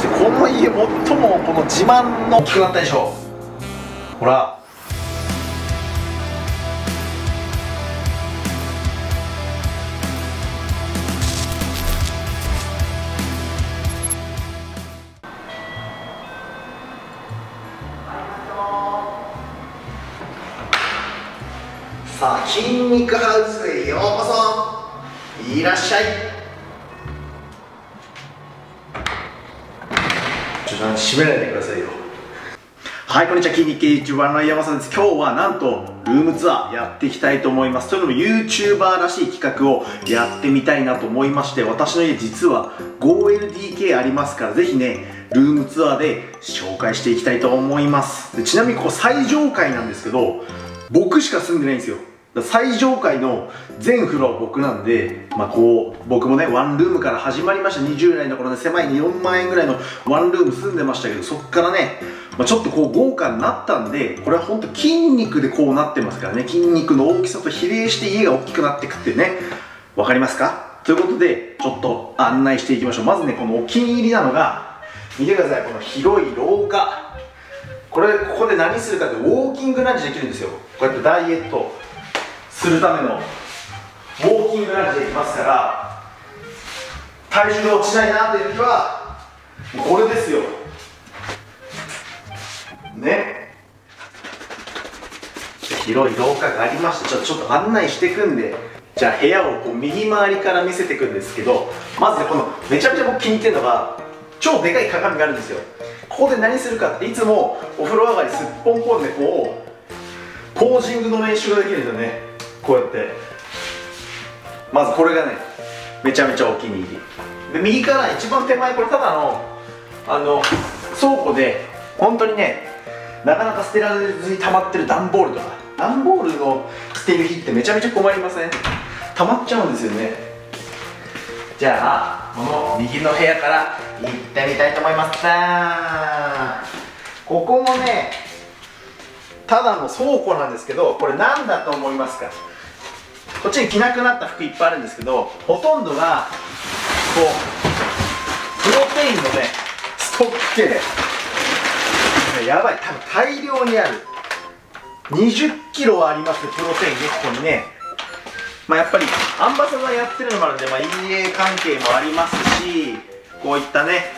してこの家最もこの自慢の大きくなったでしょ。ほらさあ、筋肉ハウスへようこそ。いらっしゃい。ちょっと閉めないでくださいよ。はい、こんにちは。筋肉系 YouTuber の山さんです。今日はなんとルームツアーやっていきたいと思います。というのも YouTuber らしい企画をやってみたいなと思いまして、私の家実は 5LDK ありますから、ぜひねルームツアーで紹介していきたいと思います。でちなみにここ最上階なんですけど、僕しか住んでないんですよ。最上階の全フロア僕なんで、僕もねワンルームから始まりました。20代の頃ね、狭い4万円ぐらいのワンルーム住んでましたけど、そっからね、ちょっとこう豪華になったんで、これは本当筋肉でこうなってますからね、筋肉の大きさと比例して家が大きくなっていくってね、わかりますか？ということでちょっと案内していきましょう。まずね、このお気に入りなのが、見てください、この広い廊下。ここで何するかって、ウォーキングランジできるんですよ。こうやってダイエットするためのウォーキングランジできますから、体重が落ちないなという時はこれですよね。広い廊下がありまして、ちょっと案内していくんで、じゃあ部屋をこう右回りから見せていくんですけど、まずね、このめちゃめちゃ僕気に入ってるのが、超でかい鏡があるんですよ。ここで何するかって、いつもお風呂上がりすっぽんぽんでこうポージングの練習ができるんですよね。こうやってまずこれがねめちゃめちゃお気に入りで、右から一番手前、これただの倉庫で本当にね、なかなか捨てられずに溜まってる段ボールとか、段ボールの捨てる日ってめちゃめちゃ困りません？溜まっちゃうんですよね。じゃあこの右の部屋から行ってみたいと思います。ここもねただの倉庫なんですけど、これ何だと思いますか？こっちに着なくなった服いっぱいあるんですけど、ほとんどがこうプロテインのねストック系、やばい、多分大量にある20キロはありますね、プロテインね。ここにね、やっぱりアンバサダーやってるのもあるんで、陰影関係もありますし、こういったね、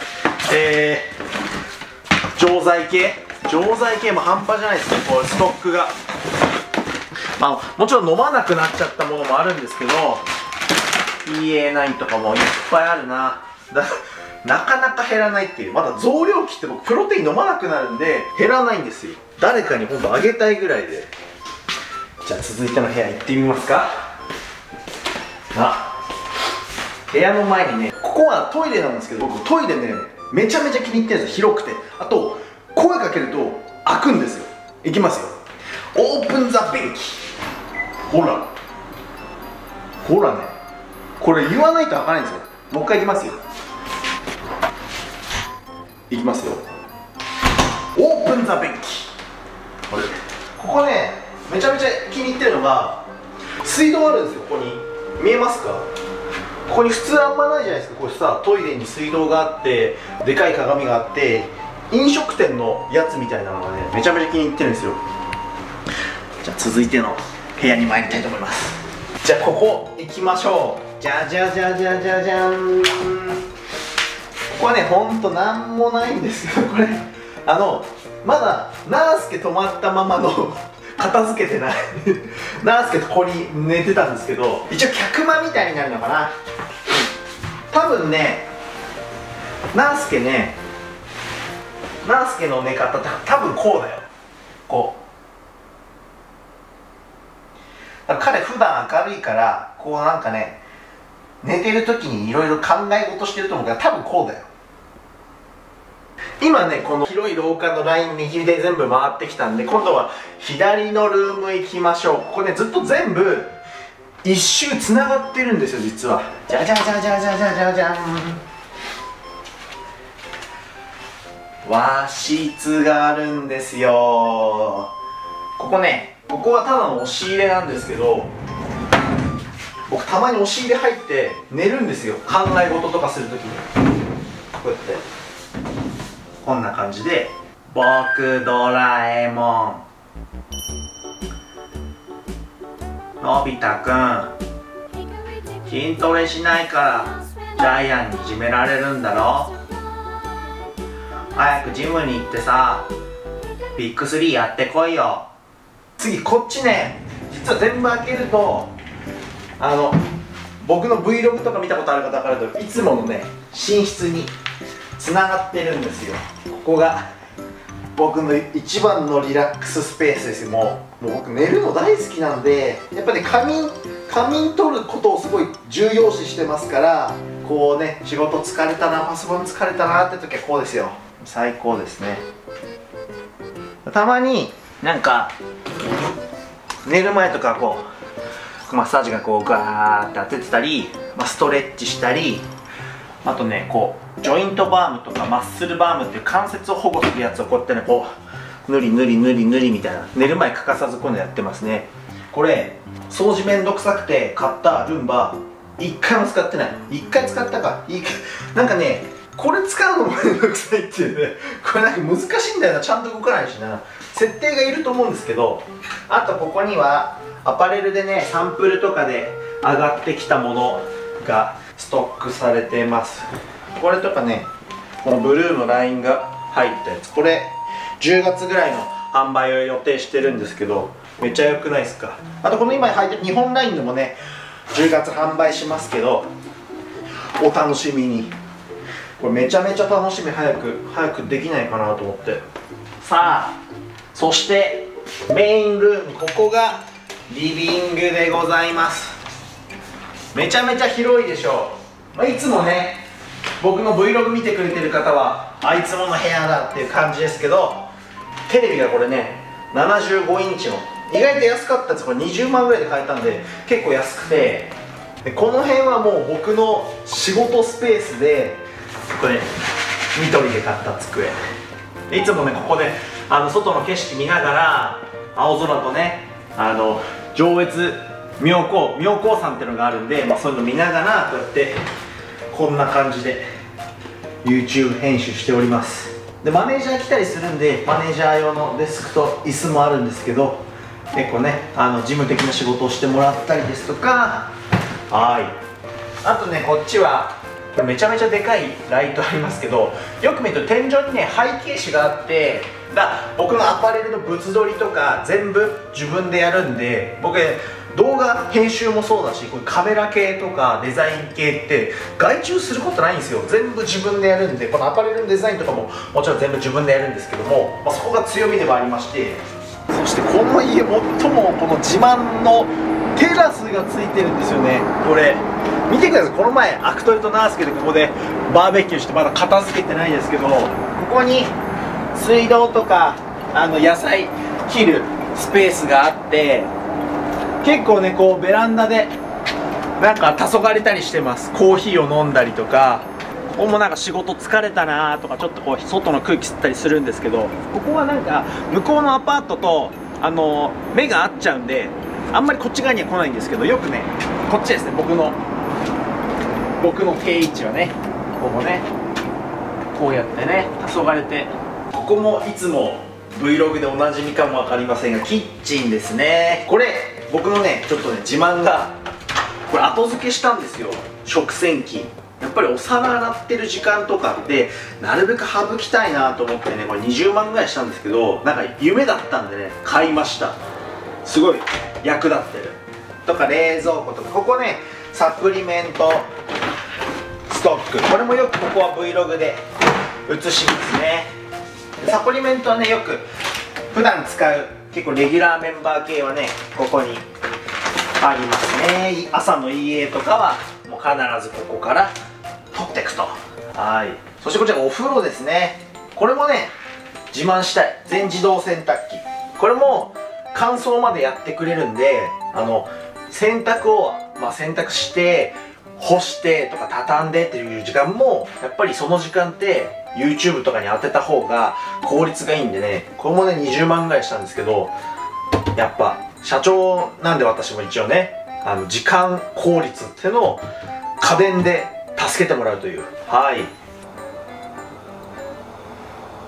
錠剤系も半端じゃないですね、こうストックが。もちろん飲まなくなっちゃったものもあるんですけど、 EA9 とかもいっぱいあるな。なかなか減らないっていう。まだ増量期って僕プロテイン飲まなくなるんで減らないんですよ。誰かにほんとあげたいぐらいで。じゃあ続いての部屋行ってみますか。部屋の前にね、ここはトイレなんですけど、僕トイレねめちゃめちゃ気に入ってるんですよ。広くて、あと声かけると開くんですよ。いきますよ。オープンザ便器。ほらほらね、これ言わないと開かないんですよ。もう一回いきますよ。いきますよ。オープンザ便器。ここねめちゃめちゃ気に入ってるのが、水道あるんですよ。ここに見えますか？ここに普通あんまないじゃないですか。これさ、トイレに水道があって、でかい鏡があって、飲食店のやつみたいなのがねめちゃめちゃ気に入ってるんですよ。じゃあ続いての部屋に参りたいと思います。じゃあここ行きましょう。じゃじゃじゃじゃじゃじゃん。ここはねほんとなんもないんですけど、これまだナースケ泊まったままの片付けてないナースケとここに寝てたんですけど、一応客間みたいになるのかな。多分ねナースケの寝方って多分こうだよ。こう彼普段明るいから、こうなんかね寝てる時にいろいろ考え事してると思うから、多分こうだよ。今ねこの広い廊下のライン右で全部回ってきたんで、今度は左のルーム行きましょう。ここねずっと全部一周つながってるんですよ実は。じゃじゃじゃじゃじゃじゃじゃじゃん。和室があるんですよ。ここはただの押し入れなんですけど、僕たまに押し入れ入って寝るんですよ。考え事とかするときにこうやってこんな感じで、僕ドラえもん、のび太くん筋トレしないからジャイアンにいじめられるんだろ。早くジムに行ってさ、ビッグ3やってこいよ。次こっちね、実は全部開けると僕の Vlog とか見たことある方からといつものね寝室につながってるんですよ。ここが僕の一番のリラックススペースですよ。もう僕寝るの大好きなんで、やっぱり仮眠取ることをすごい重要視してますから、こうね、仕事疲れたな、パソコン疲れたなって時はこうですよ。最高ですね。たまになんか寝る前とかこうマッサージがこうガーって当ててたり、ストレッチしたり、あとねこうジョイントバームとかマッスルバームっていう関節を保護するやつをこうやってね、こう塗り塗り塗り塗りみたいな、寝る前欠かさずこういうのやってますね。これ掃除めんどくさくて買ったルンバ1回も使ってない。1回使ったか、なんかねこれ使うのもめんどくさいっていうね、これなんか難しいんだよな、ちゃんと動かないしな。設定がいると思うんですけど、あとここにはアパレルでねサンプルとかで上がってきたものがストックされてます。これとかね、このブルーのラインが入ったやつ、これ10月ぐらいの販売を予定してるんですけど、めっちゃ良くないですか。あとこの今入ってる日本ラインでもね10月販売しますけど、お楽しみに。これめちゃめちゃ楽しみ、早くできないかなと思って。さあ、そしてメインルーム、ここがリビングでございます。めちゃめちゃ広いでしょう。いつもね僕の Vlog 見てくれてる方はあいつもの部屋だっていう感じですけど、テレビがこれね75インチの意外と安かったやつ、これ20万ぐらいで買えたんで結構安くて、でこの辺はもう僕の仕事スペースで、これニトリで買った机で、いつもねここで外の景色見ながら、青空とね上越妙高山っていうのがあるんで、そういうの見ながらこうやってこんな感じで YouTube 編集しております。でマネージャー来たりするんで、マネージャー用のデスクと椅子もあるんですけど、結構ね事務的な仕事をしてもらったりですとか、あとねこっちはこれめちゃめちゃでかいライトありますけど、よく見ると天井にね背景紙があって、僕のアパレルの物撮りとか全部自分でやるんで、僕動画編集もそうだし、こういうカメラ系とかデザイン系って外注することないんですよ。全部自分でやるんで、このアパレルのデザインとかももちろん全部自分でやるんですけども、そこが強みではありまして、そしてこの家最もこの自慢のテラスがついてるんですよね。これ見てください。この前アクトレとナースケでここでバーベキューして、まだ片付けてないですけど、ここに水道とか野菜切るスペースがあって、結構ねこうベランダでなんか黄昏たりしてます。コーヒーを飲んだりとか、ここもなんか仕事疲れたなとか、ちょっとこう外の空気吸ったりするんですけど、ここはなんか向こうのアパートと目が合っちゃうんであんまりこっち側には来ないんですけど、よくねこっちですね、僕の定位置はね、ここねこうやってね黄昏て、ここもいつも Vlog でおなじみかも分かりませんが、キッチンですね。これ僕のねちょっとね自慢が、これ後付けしたんですよ、食洗機。やっぱりお皿洗ってる時間とかってなるべく省きたいなと思ってね、これ20万ぐらいしたんですけど、なんか夢だったんでね買いました。すごい役立ってる。とか冷蔵庫とか、ここねサプリメントストック、これもよくここは Vlog で映しますね。サプリメントはねよく普段使う結構レギュラーメンバー系はねここにありますね。朝の EA とかはもう必ずここから取っていくと。そしてこちらお風呂ですね。これもね自慢したい、全自動洗濯機。これも乾燥までやってくれるんで、洗濯を、洗濯して干してとか畳んでっていう時間もやっぱりその時間って YouTube とかに当てた方が効率がいいんでね、これもね20万ぐらいしたんですけど、やっぱ社長なんで私も一応ね時間効率っていうのを家電で助けてもらうという。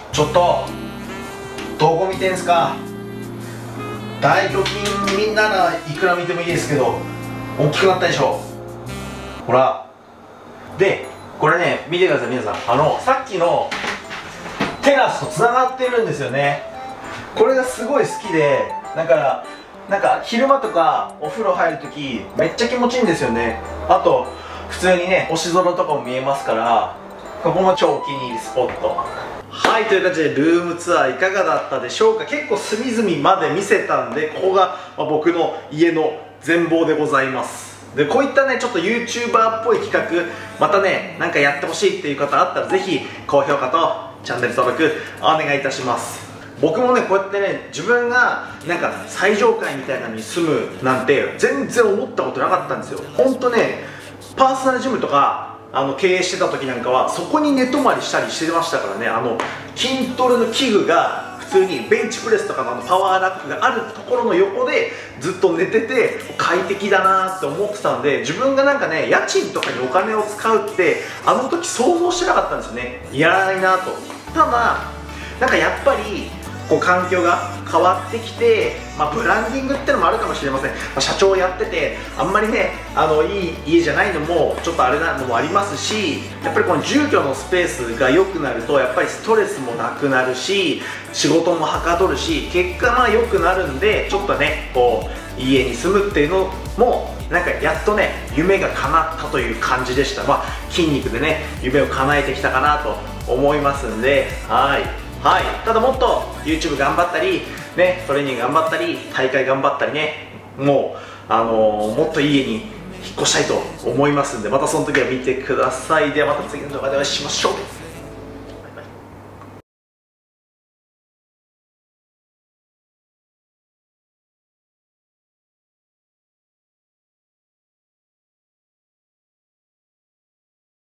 ちょっとどこ見てんすか。大胸筋みんならいくら見てもいいですけど大きくなったでしょ。ほらでこれね見てください皆さん、さっきのテラスとつながってるんですよね。これがすごい好きで、だからなんか昼間とかお風呂入るときめっちゃ気持ちいいんですよね。あと普通にね星空とかも見えますから、ここも超お気に入りスポット。はい、という感じでルームツアーいかがだったでしょうか。結構隅々まで見せたんで、ここが僕の家の全貌でございます。でこういったねちょっと YouTuber っぽい企画またねなんかやってほしいっていう方あったらぜひ高評価とチャンネル登録お願いいたします。僕もねこうやってね自分がなんか最上階みたいなのに住むなんて全然思ったことなかったんですよ。ほんとねパーソナルジムとか経営してた時なんかはそこに寝泊まりしたりしてましたからね。筋トレの器具が普通にベンチプレスとかのパワーラックがあるところの横でずっと寝てて快適だなって思ってたんで、自分がなんかね家賃とかにお金を使うって時想像してなかったんですよね。やらないなと。ただなんかやっぱりこう環境が変わってきて、ブランディングってのもあるかもしれません。社長やっててあんまりねいい家じゃないのもちょっとあれなのもありますし、やっぱりこの住居のスペースが良くなるとやっぱりストレスもなくなるし仕事もはかどるし結果良くなるんで、ちょっとねこう家に住むっていうのもなんかやっとね夢が叶ったという感じでした。筋肉でね夢を叶えてきたかなと思いますんで、ただもっと YouTube 頑張ったりねトレーニング頑張ったり大会頑張ったりね、もっといい家に引っ越したいと思いますんで、またその時は見てください。ではまた次の動画でお会いしましょう。